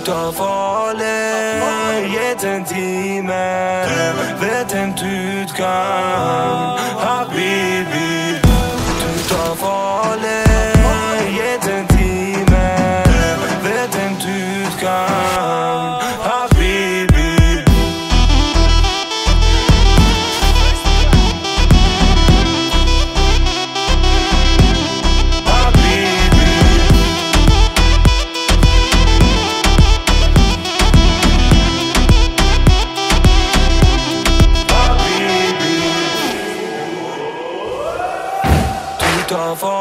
tar farlig, gitt en time vet en utgang, habibi. Du tar farlig, gitt en time vet en utgang, habibi. Du tar